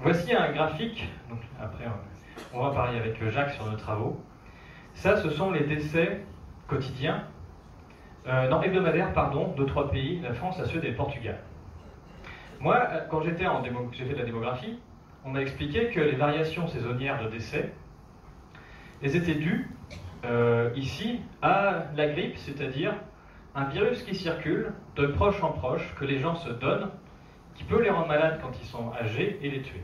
Voici un graphique, donc après on va parler avec Jacques sur nos travaux. Ça, ce sont les décès quotidiens, hebdomadaires, pardon, de 3 pays, la France, la Suède et le Portugal. Moi, quand j'ai fait de la démographie, on m'a expliqué que les variations saisonnières de décès, elles étaient dues ici à la grippe, c'est-à-dire un virus qui circule de proche en proche, que les gens se donnent, qui peut les rendre malades quand ils sont âgés et les tuer.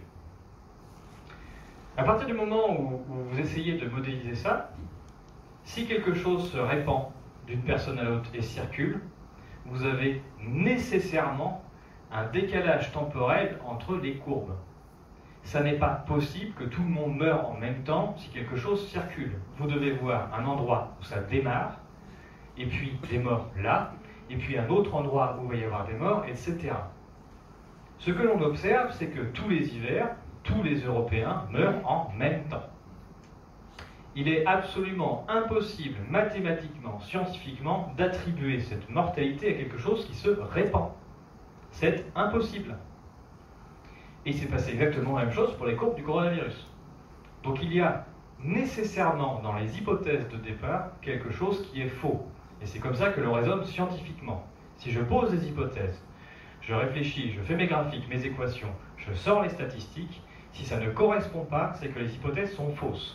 À partir du moment où vous essayez de modéliser ça, si quelque chose se répand d'une personne à l'autre et circule, vous avez nécessairement un décalage temporel entre les courbes. Ça n'est pas possible que tout le monde meure en même temps si quelque chose circule. Vous devez voir un endroit où ça démarre, et puis des morts là, et puis un autre endroit où il va y avoir des morts, etc. Ce que l'on observe, c'est que tous les hivers, tous les Européens meurent en même temps. Il est absolument impossible, mathématiquement, scientifiquement, d'attribuer cette mortalité à quelque chose qui se répand. C'est impossible. Et il s'est passé exactement la même chose pour les courbes du coronavirus. Donc il y a nécessairement dans les hypothèses de départ quelque chose qui est faux. Et c'est comme ça que l'on raisonne scientifiquement. Si je pose des hypothèses, je réfléchis, je fais mes graphiques, mes équations, je sors les statistiques, si ça ne correspond pas, c'est que les hypothèses sont fausses.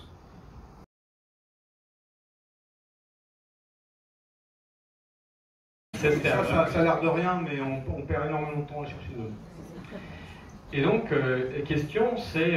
Ça a l'air de rien, mais on perd énormément de temps à chercher d'autres. Et donc, la question, c'est...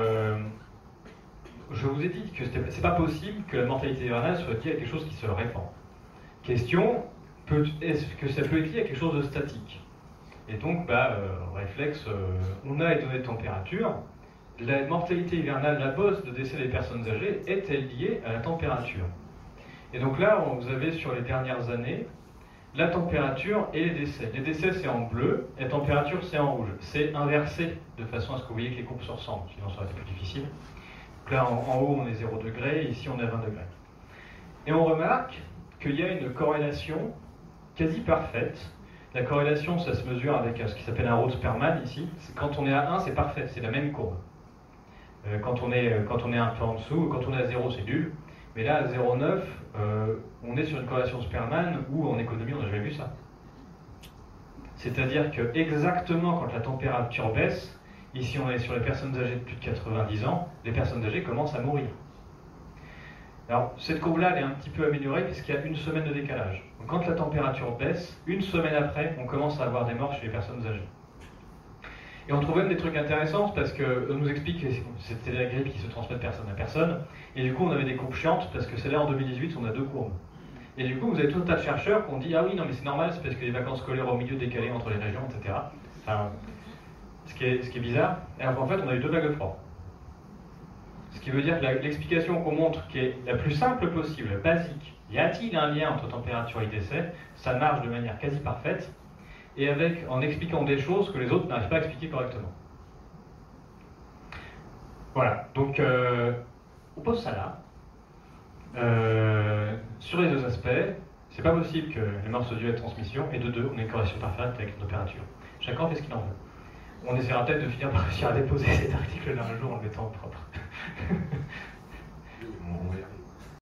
je vous ai dit que c'est pas possible que la mortalité hivernale soit liée à quelque chose qui se répand. Question, est-ce que ça peut être lié à quelque chose de statique? Et donc, réflexe, on a les données de température. La mortalité hivernale, la bosse de décès des personnes âgées, est-elle liée à la température? Et donc là, vous avez sur les dernières années, la température et les décès. Les décès, c'est en bleu, et la température, c'est en rouge. C'est inversé, de façon à ce que vous voyez que les courbes se ressemblent, sinon ça aurait été plus difficile. Donc là, en haut, on est 0 degré, ici, on est 20 degrés. Et on remarque qu'il y a une corrélation quasi parfaite. La corrélation, ça se mesure avec ce qui s'appelle un Rho-Sperman, ici. Quand on est à 1, c'est parfait, c'est la même courbe. Quand on est un peu en dessous, quand on est à 0, c'est nul. Mais là, à 0,9, on est sur une corrélation de Sperman où en économie, on n'a jamais vu ça. C'est-à-dire que exactement quand la température baisse, ici on est sur les personnes âgées de plus de 90 ans, les personnes âgées commencent à mourir. Alors, cette courbe-là, elle est un petit peu améliorée puisqu'il y a une semaine de décalage. Donc, quand la température baisse, une semaine après, on commence à avoir des morts chez les personnes âgées. Et on trouve même des trucs intéressants parce qu'on nous explique que c'était la grippe qui se transmet de personne à personne. Et du coup, on avait des courbes chiantes parce que c'est là en 2018, on a 2 courbes. Et du coup, vous avez tout un tas de chercheurs qui ont dit « Ah oui, non mais c'est normal, c'est parce que les vacances scolaires au milieu décalées entre les régions, etc. » Enfin, ce qui est bizarre. Et alors, en fait, on a eu 2 vagues de froid. Ce qui veut dire que l'explication qu'on montre, qui est la plus simple possible, basique, y a-t-il un lien entre température et décès? Ça marche de manière quasi parfaite. Et en expliquant des choses que les autres n'arrivent pas à expliquer correctement. Voilà, donc on pose ça là. Sur les 2 aspects, c'est pas possible que les morts soient dues à la transmission, et de 2, on a une corrélation parfaite avec la température. Chacun fait ce qu'il en veut. On essaiera peut-être de finir par réussir à déposer cet article-là un jour en le mettant propre.